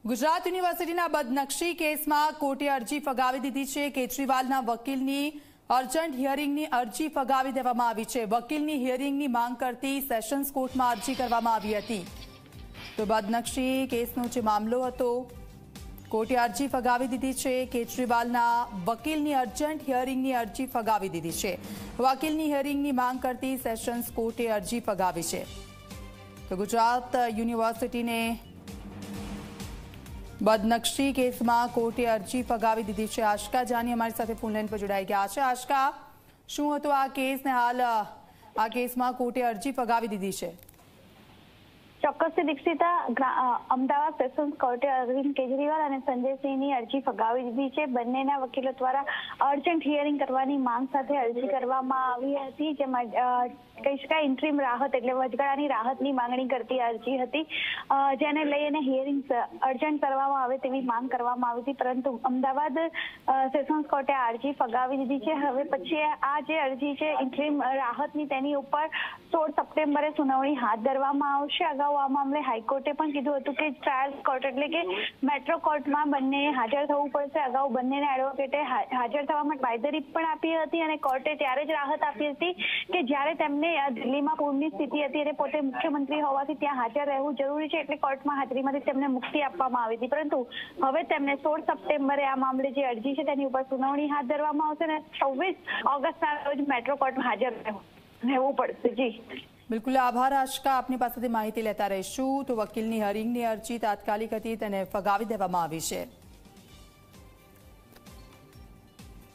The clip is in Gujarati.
ગુજરાત યુનિવર્સિટીના બદનક્ષી કેસમાં કોર્ટે અરજી ફગાવી દીધી છે। કેજરીવાલના વકીલની અર્જન્ટ હિયરિંગની અરજી ફગાવી દેવામાં આવી છે। વકીલની હિયરિંગની માંગ કરતી સેશન્સ કોર્ટમાં અરજી કરવામાં આવી હતી। તો બદનક્ષી કેસનો જે મામલો હતો, કોર્ટે અરજી ફગાવી દીધી છે। કેજરીવાલના વકીલની અર્જન્ટ હિયરિંગની અરજી ફગાવી દીધી છે। વકીલની હિયરિંગની માંગ કરતી સેશન્સ કોર્ટે અરજી ફગાવી છે। તો ગુજરાત યુનિવર્સિટીને બદનક્ષી કેસમાં કોર્ટે અરજી ફગાવી દીધી છે। આશકા જાની અમારી સાથે ફોન લાઈન પર જોડાઈ ગયા છે। આશકા, શું હતો આ કેસ ને હાલ આ કેસમાં કોર્ટે અરજી ફગાવી દીધી છે? ચોક્કસથી દીક્ષિતા, અમદાવાદ સેશન્સ કોર્ટે અરવિંદ કેજરીવાલ અને સંજયસિંહની અરજી ફગાવી દીધી છે। બંનેના વકીલો દ્વારા અર્જન્ટ હિયરિંગ કરવાની માંગ સાથે અરજી કરવામાં આવી હતી, જેમાં કહી શકાય ઇન્ટ્રીમ રાહત એટલે વચગાળાની રાહતની માંગણી કરતી અરજી હતી, જેને લઈને હિયરિંગ અર્જન્ટ કરવામાં આવે તેવી માંગ કરવામાં આવી હતી, પરંતુ અમદાવાદ સેશન્સ કોર્ટે આ અરજી ફગાવી દીધી છે। હવે પછી આ જે અરજી છે ઇન્ટ્રીમ રાહતની, તેની ઉપર 16 સપ્ટેમ્બરે સુનાવણી હાથ ધરવામાં આવશે। અગાઉ આ મામલે હાઈકોર્ટે પણ કીધું હતું કે ટ્રાયલ કોર્ટ એટલે કે મેટ્રો કોર્ટમાં બંને હાજર થવું પડશે। અગાઉ બંનેના એડવોકેટે હાજર થવા માટે બાંયધરી પણ આપી હતી અને કોર્ટે ત્યારે જ રાહત આપી હતી કે જ્યારે તેમને દિલ્હીમાં પૂરની સ્થિતિ હતી અને પોતે મુખ્યમંત્રી હોવાથી ત્યાં હાજર રહેવું જરૂરી છે, એટલે કોર્ટમાં હાજરીમાંથી તેમને મુક્તિ આપવામાં આવી હતી। પરંતુ હવે તેમને 16 સપ્ટેમ્બરે આ મામલે જે અરજી છે તેની ઉપર સુનાવણી હાથ ધરવામાં આવશે અને 26 ઓગસ્ટના રોજ મેટ્રો કોર્ટમાં હાજર રહેવું પડશે। જી બિલકુલ, આભાર આશકા, આપની પાસેથી માહિતી લેતા રહીશું। તો વકીલની હિયરિંગની અરજી તાત્કાલિક હતી, તેને ફગાવી દેવામાં આવી છે।